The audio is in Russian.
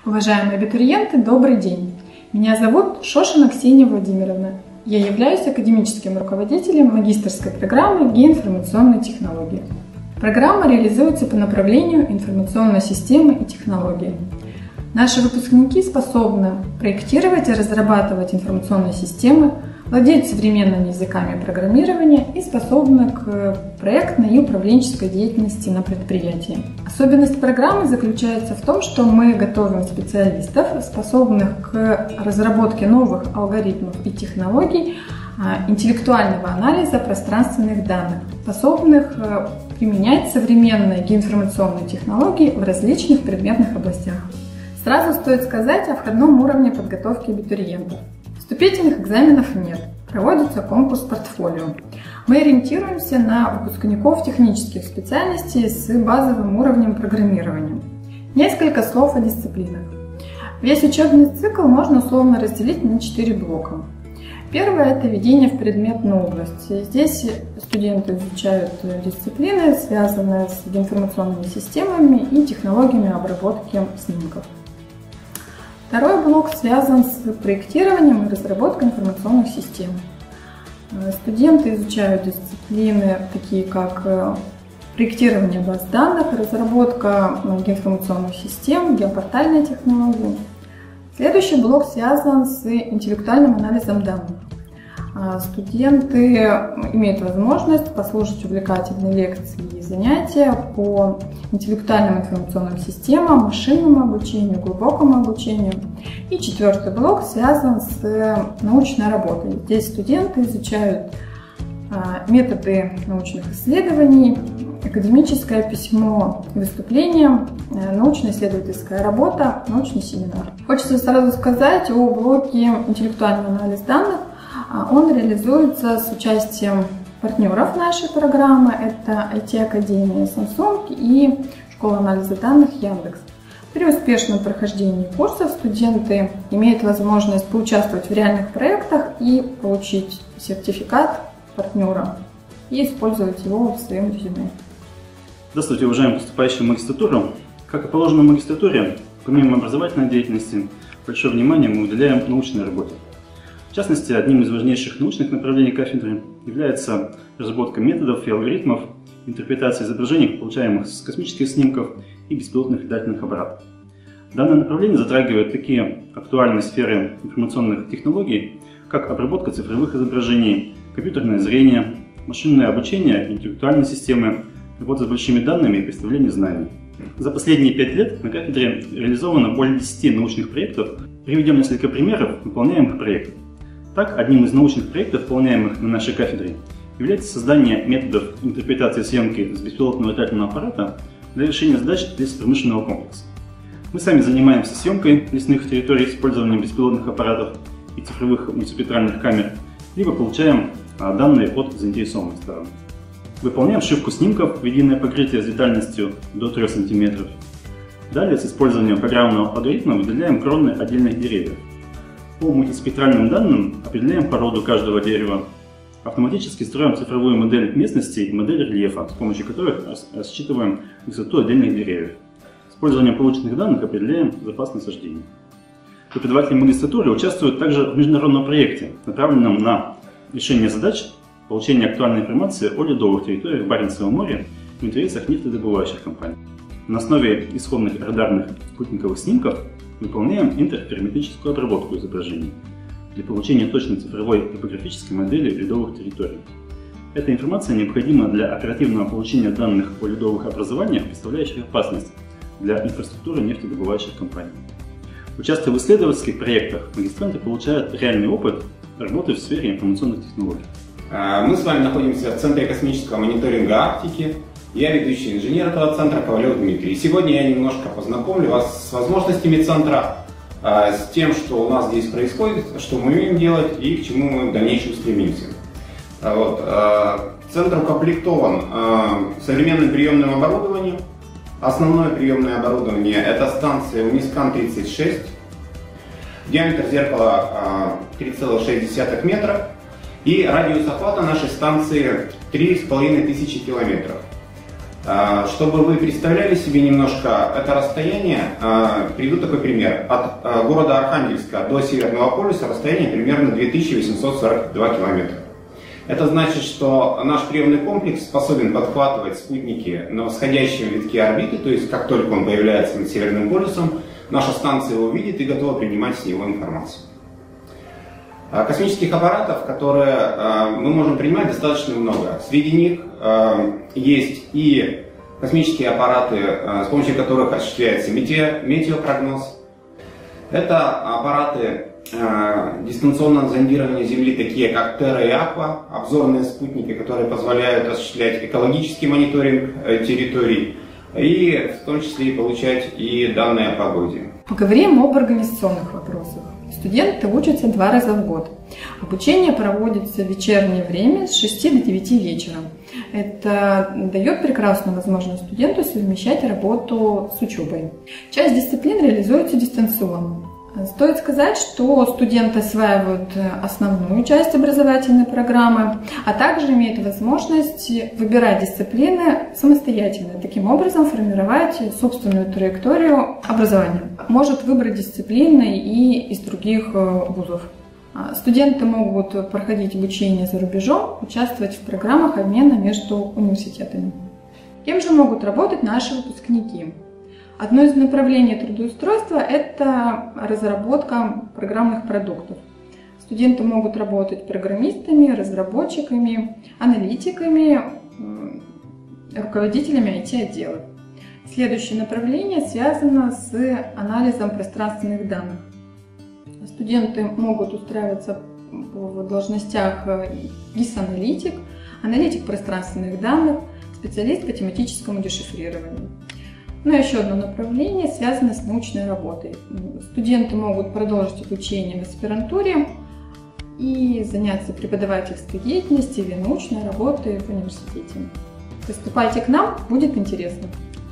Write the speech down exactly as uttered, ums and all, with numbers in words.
Уважаемые абитуриенты, добрый день! Меня зовут Шошина Ксения Владимировна. Я являюсь академическим руководителем магистерской программы геоинформационной технологии. Программа реализуется по направлению информационной системы и технологии. Наши выпускники способны проектировать и разрабатывать информационные системы, владеть современными языками программирования и способны к проектной и управленческой деятельности на предприятии. Особенность программы заключается в том, что мы готовим специалистов, способных к разработке новых алгоритмов и технологий интеллектуального анализа пространственных данных, способных применять современные геоинформационные технологии в различных предметных областях. Сразу стоит сказать о входном уровне подготовки абитуриентов. Вступительных экзаменов нет, проводится конкурс портфолио. Мы ориентируемся на выпускников технических специальностей с базовым уровнем программирования. Несколько слов о дисциплинах. Весь учебный цикл можно условно разделить на четыре блока. Первое – это введение в предметную область. Здесь студенты изучают дисциплины, связанные с информационными системами и технологиями обработки снимков. Второй блок связан с проектированием и разработкой информационных систем. Студенты изучают дисциплины, такие как проектирование баз данных, разработка геоинформационных систем, геопортальные технологии. Следующий блок связан с интеллектуальным анализом данных. Студенты имеют возможность послушать увлекательные лекции и занятия по интеллектуальным информационным системам, машинному обучению, глубокому обучению. И четвертый блок связан с научной работой. Здесь студенты изучают методы научных исследований, академическое письмо, выступление, научно-исследовательская работа, научный семинар. Хочется сразу сказать о блоке интеллектуального анализа данных. Он реализуется с участием партнеров нашей программы. Это ай ти-академия Samsung и школа анализа данных Яндекс. При успешном прохождении курсов студенты имеют возможность поучаствовать в реальных проектах и получить сертификат партнера и использовать его в своем резюме. Здравствуйте, уважаемые поступающие в магистратуру. Как и положено в магистратуре, помимо образовательной деятельности, большое внимание мы уделяем научной работе. В частности, одним из важнейших научных направлений кафедры является разработка методов и алгоритмов интерпретации изображений, получаемых с космических снимков и беспилотных летательных аппаратов. Данное направление затрагивает такие актуальные сферы информационных технологий, как обработка цифровых изображений, компьютерное зрение, машинное обучение, интеллектуальные системы, работа с большими данными и представление знаний. За последние пять лет на кафедре реализовано более десяти научных проектов. Приведем несколько примеров выполняемых проектов. Так, одним из научных проектов, выполняемых на нашей кафедре, является создание методов интерпретации съемки с беспилотного летательного аппарата для решения задач лесопромышленного комплекса. Мы сами занимаемся съемкой лесных территорий с использованием беспилотных аппаратов и цифровых мультиспектральных камер, либо получаем данные от заинтересованных сторон. Выполняем сшивку снимков в единое покрытие с детальностью до трёх сантиметров. Далее с использованием программного алгоритма выделяем кроны отдельных деревьев. По мультиспектральным данным определяем породу каждого дерева. Автоматически строим цифровую модель местности и модель рельефа, с помощью которых рассчитываем высоту отдельных деревьев. С использованием полученных данных определяем запас насаждений. Преподаватели магистратуры участвуют также в международном проекте, направленном на решение задач получения актуальной информации о ледовых территориях Баренцева моря в интересах нефтедобывающих компаний. На основе исходных радарных спутниковых снимков выполняем интерферометрическую обработку изображений для получения точной цифровой топографической модели ледовых территорий. Эта информация необходима для оперативного получения данных о ледовых образованиях, представляющих опасность для инфраструктуры нефтедобывающих компаний. Участвуя в исследовательских проектах, магистранты получают реальный опыт работы в сфере информационных технологий. Мы с вами находимся в Центре космического мониторинга Арктики. Я ведущий инженер этого центра Ковалев Дмитрий. И сегодня я немножко познакомлю вас с возможностями центра, с тем, что у нас здесь происходит, что мы умеем делать и к чему мы в дальнейшем стремимся. Вот. Центр укомплектован современным приемным оборудованием. Основное приемное оборудование – это станция Унискан тридцать шесть. Диаметр зеркала три целых шесть десятых метра. И радиус охвата нашей станции три с половиной тысячи километров. Чтобы вы представляли себе немножко это расстояние, приведу такой пример. От города Архангельска до Северного полюса расстояние примерно две тысячи восемьсот сорок два километра. Это значит, что наш приемный комплекс способен подхватывать спутники на восходящем витке орбиты, то есть как только он появляется над Северным полюсом, наша станция его видит и готова принимать с него информацию. Космических аппаратов, которые мы можем принимать, достаточно много. Среди них есть и космические аппараты, с помощью которых осуществляется метеопрогноз. Это аппараты дистанционного зондирования Земли, такие как Терра и Аква, обзорные спутники, которые позволяют осуществлять экологический мониторинг территорий и в том числе и получать и данные о погоде. Поговорим об организационных вопросах. Студенты учатся два раза в год. Обучение проводится в вечернее время с шести до девяти вечера. Это дает прекрасную возможность студенту совмещать работу с учебой. Часть дисциплин реализуется дистанционно. Стоит сказать, что студенты осваивают основную часть образовательной программы, а также имеют возможность выбирать дисциплины самостоятельно, таким образом формировать собственную траекторию образования. Может выбрать дисциплины и из других вузов. Студенты могут проходить обучение за рубежом, участвовать в программах обмена между университетами. Кем же могут работать наши выпускники? Одно из направлений трудоустройства – это разработка программных продуктов. Студенты могут работать программистами, разработчиками, аналитиками, руководителями ай ти-отделов. Следующее направление связано с анализом пространственных данных. Студенты могут устраиваться в должностях гис-аналитик, аналитик пространственных данных, специалист по тематическому дешифрированию. Ну и еще одно направление связано с научной работой. Студенты могут продолжить обучение в аспирантуре и заняться преподавательской деятельностью или научной работой в университете. Поступайте к нам, будет интересно.